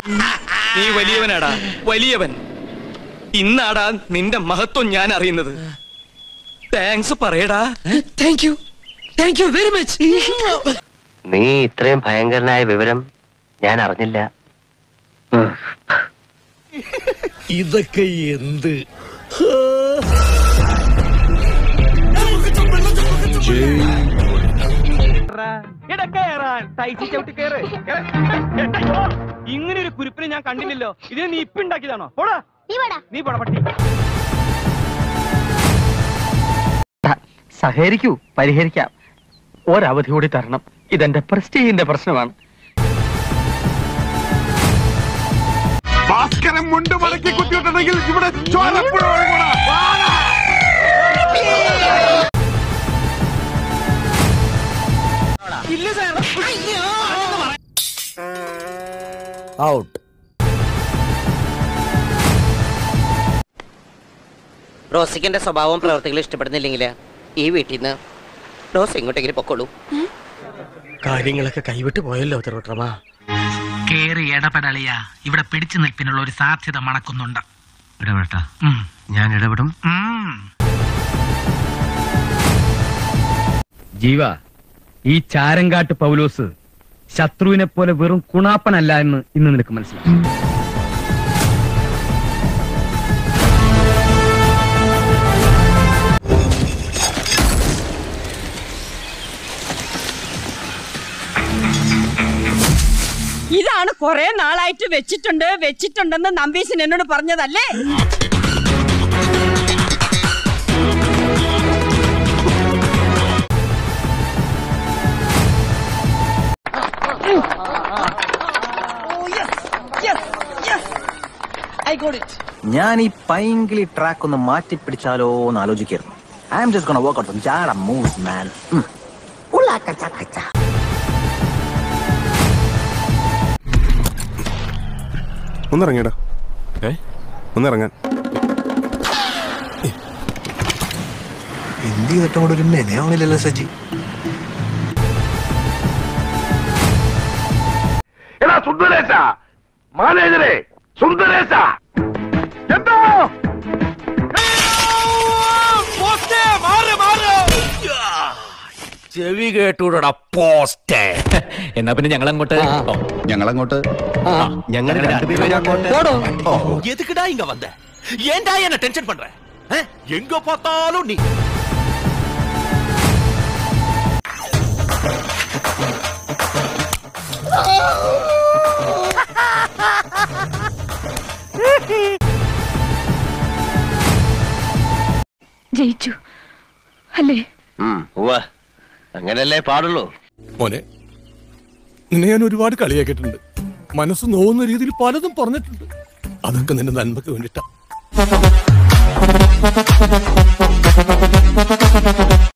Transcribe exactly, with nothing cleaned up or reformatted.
നീ വലിയവനാടാ, വലിയവൻ. ഇന്നാടാ നിന്റെ മഹത്വം ഞാൻ അറിയുന്നത്. താങ്ക്സ് പറയടാ. Thank you, thank you very much. നീ ഇത്രയും ഭയങ്കരനായ വിവരം ഞാൻ അറിഞ്ഞില്ല. ഇതൊക്കെ എന്ത്? ഇങ്ങനെ ഒരു കുരിപ്പിനെ ഞാൻ കണ്ടില്ലല്ലോ. ഇതിനെ നീ ഇപ്പൊ ഉണ്ടാക്കിയതാണോ? നീ പോടാ പട്ടി. സഹകരിക്കൂ, പരിഹരിക്കാം. ഒരവധി കൂടി തരണം. ഇതെന്റെ പ്രസ്റ്റീജിന്റെ പ്രശ്നമാണ്. ഭാസ്കരൻ മുണ്ട് മടക്കി കുത്തിയിട്ടുണ്ടെങ്കിൽ ഇവിടെ ഔട്ട്. റോസിക്കന്റെ സ്വഭാവവും പ്രവർത്തികളും ഇഷ്ടപ്പെടുന്നില്ലെങ്കിൽ ഈ വീട്ടിൽ നിന്ന് റോസ് എങ്ങോട്ടെങ്കിലും പൊക്കോളൂ. കാര്യങ്ങളൊക്കെ കൈവിട്ട് പോയല്ലോ തിരുവട്ടമാ. കേറി ഇടപെടലിയ ഇവിടെ പിടിച്ചു നിൽപ്പിനുള്ള ഒരു സാധ്യത മണക്കുന്നുണ്ട്. ഇടപെട്ട ഞാൻ ഇടപെടും. ജീവ, ഈ ചാരങ്കാട്ട് പൗലോസ് ശത്രുവിനെ പോലെ വെറും കുണാപ്പനല്ല എന്ന് ഇന്ന് നിനക്ക് മനസ്സിലായി. ഇതാണ് കുറെ നാളായിട്ട് വെച്ചിട്ടുണ്ട് വെച്ചിട്ടുണ്ടെന്ന് നമ്പീശൻ എന്നോട് പറഞ്ഞതല്ലേ? ഞാൻ ഈ പൈങ്കിളി ട്രാക്ക് ഒന്ന് മാറ്റി പിടിച്ചാലോ എന്ന് ആലോചിക്കായിരുന്നു. I am just gonna work out some ജാഡ മൂവ്സ് മാൻ. ഒന്നിറങ്ങിയടാ. ഏ ഒന്നിറങ്ങാൻ എന്ത് ചെയ്തിട്ടും കൂടെ ഒരു മെനയാവണില്ലല്ലോ സജി. എടാ സുന്ദരേശ, മാനേജരെ സുന്ദരേശ, എന്താ ചെവി കേട്ടൂടാ പോസ്റ്റ്. എന്നാ പിന്നെ ഞങ്ങളങ്ങോട്ട് ഞങ്ങളങ്ങോട്ട് ഞങ്ങൾ രണ്ടുപേരും അങ്ങോട്ട്. എതുക്കിടാ ഇങ്ങ വந்த? ஏன்டா என்ன டென்ஷன் பண்ற? எங்க பார்த்தாலும் நீ ജയിച്ചു അല്ലേ? അങ്ങനല്ലേ പാടുള്ളൂ. മോനെ, നിന്നെ ഞാൻ ഒരുപാട് കളിയാക്കിയിട്ടുണ്ട്. മനസ്സ് നോവുന്ന രീതിയിൽ പലതും പറഞ്ഞിട്ടുണ്ട്. അതൊക്കെ നിന്റെ നന്മക്ക് വേണ്ടിട്ടാ.